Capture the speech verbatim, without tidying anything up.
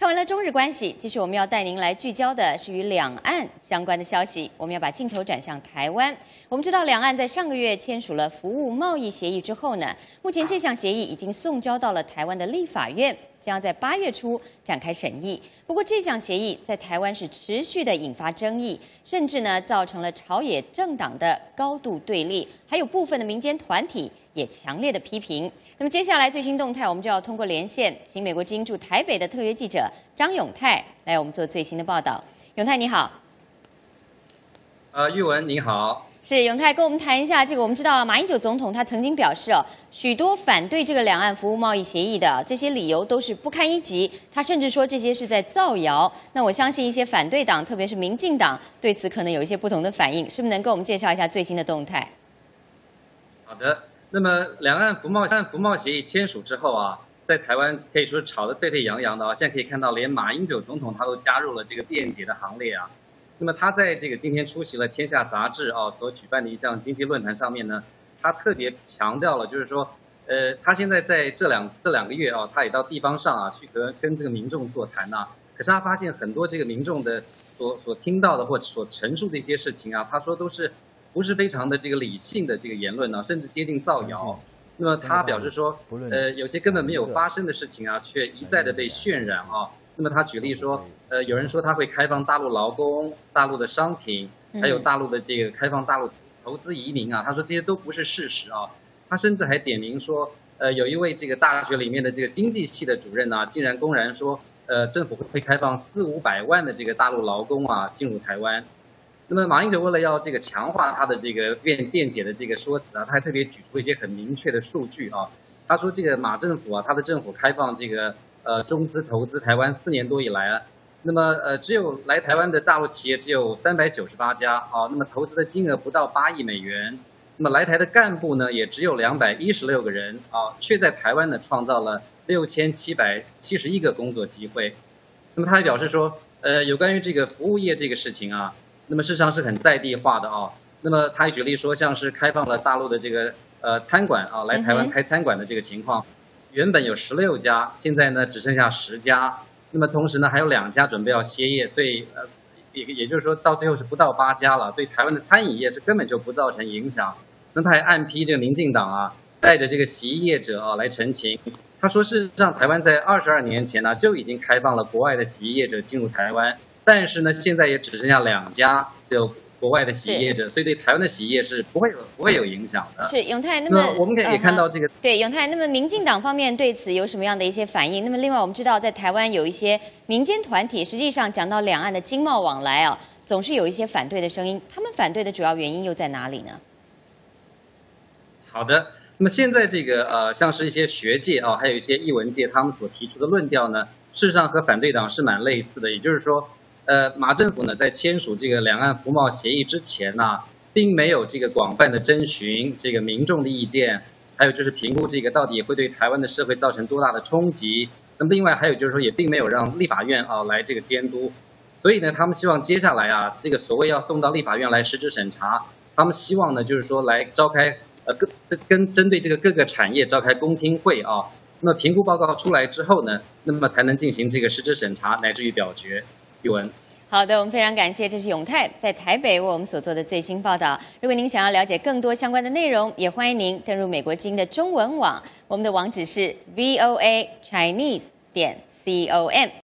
完了中日关系，继续我们要带您来聚焦的是与两岸相关的消息。我们要把镜头转向台湾。我们知道，两岸在上个月签署了服务贸易协议之后呢，目前这项协议已经送交到了台湾的立法院，将要在八月初展开审议。不过，这项协议在台湾是持续的引发争议，甚至呢造成了朝野政党的高度对立，还有部分的民间团体也强烈的批评。那么接下来最新动态，我们就要通过连线，请美国之音驻台北的特约记者张永泰来我们做最新的报道。永泰你好。 呃，玉文你好。 是永泰跟我们谈一下这个，我们知道马英九总统他曾经表示哦，许多反对这个两岸服务贸易协议的这些理由都是不堪一击，他甚至说这些是在造谣。那我相信一些反对党，特别是民进党，对此可能有一些不同的反应，是不是能跟我们介绍一下最新的动态？ 好的，那么两岸服贸岸服贸协议签署之后啊，在台湾可以说吵得沸沸扬扬的啊，现在可以看到连马英九总统他都加入了这个辩解的行列啊。那么他在这个今天出席了《天下》杂志啊所举办的一项经济论坛上面呢，他特别强调了，就是说，呃，他现在在这两这两个月啊，他也到地方上啊去跟跟这个民众座谈呐、啊。可是他发现很多这个民众的所所听到的或者所陈述的一些事情啊，他说都是不是非常的这个理性的这个言论呢、啊，甚至接近造谣。那么他表示说，呃，有些根本没有发生的事情啊，却一再的被渲染啊。那么他举例说，呃，有人说他会开放大陆劳工、大陆的商品，还有大陆的这个开放大陆投资移民啊。他说这些都不是事实啊。他甚至还点名说，呃，有一位这个大学里面的这个经济系的主任呢、啊，竟然公然说，呃，政府会开放四五百万的这个大陆劳工啊进入台湾。那么马英九为了要这个强化他的这个辩辩解的这个说辞啊，他还特别举出一些很明确的数据啊。他说这个马政府啊，他的政府开放这个呃中资投资台湾四年多以来啊，那么呃只有来台湾的大陆企业只有三百九十八家啊，那么投资的金额不到八亿美元，那么来台的干部呢也只有两百一十六个人啊，却在台湾呢创造了六千七百七十一个工作机会。那么他还表示说，呃有关于这个服务业这个事情啊。那么事实上是很在地化的啊。那么他还举例说，像是开放了大陆的这个呃餐馆啊，来台湾开餐馆的这个情况，原本有十六家，现在呢只剩下十家。那么同时呢还有两家准备要歇业，所以呃也也就是说到最后是不到八家了，对台湾的餐饮业是根本就不造成影响。那他还暗批这个民进党啊，带着这个洗衣业者啊来澄清。他说事实上台湾在二十二年前呢就已经开放了国外的洗衣业者进入台湾。但是呢，现在也只剩下两家就国外的洗衣业者，所以对台湾的洗衣业是不会有不会有影响的。 是永泰，那么我们可以也看到这个、 呃、对永泰，那么民进党方面对此有什么样的一些反应？那么另外我们知道，在台湾有一些民间团体，实际上讲到两岸的经贸往来啊，总是有一些反对的声音。他们反对的主要原因又在哪里呢？ 好的，那么现在这个呃，像是一些学界啊，还有一些艺文界，他们所提出的论调呢，事实上和反对党是蛮类似的，也就是说。呃，马政府呢，在签署这个两岸服贸协议之前呢、啊，并没有这个广泛的征询这个民众的意见，还有就是评估这个到底会对台湾的社会造成多大的冲击。那么另外还有就是说，也并没有让立法院啊来这个监督。所以呢，他们希望接下来啊，这个所谓要送到立法院来实质审查，他们希望呢，就是说来召开呃跟跟针对这个各个产业召开公听会啊。那么评估报告出来之后呢，那么才能进行这个实质审查，乃至于表决。玉文， 好的，我们非常感谢，这是永泰在台北为我们所做的最新报道。如果您想要了解更多相关的内容，也欢迎您登入美国之音的中文网，我们的网址是 V O A Chinese 点 com。